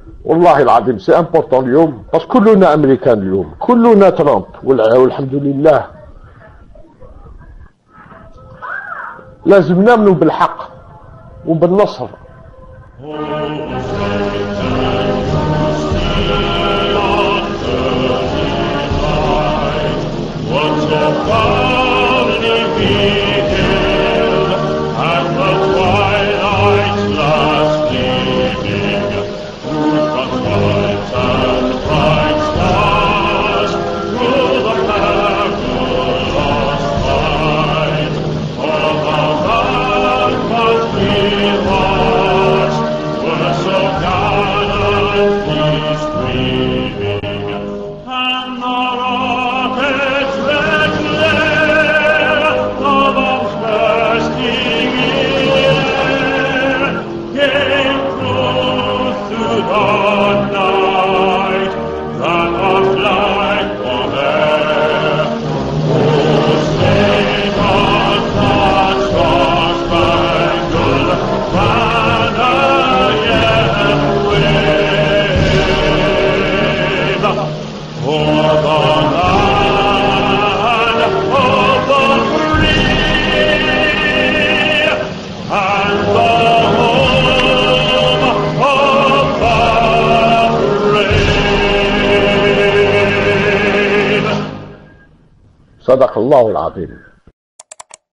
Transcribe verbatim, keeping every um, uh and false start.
والله العظيم سي امبورطون اليوم، بس كلنا امريكان اليوم، كلنا ترامب والحمد لله. لازم نامنوا بالحق وبالنصر. صدق الله العظيم.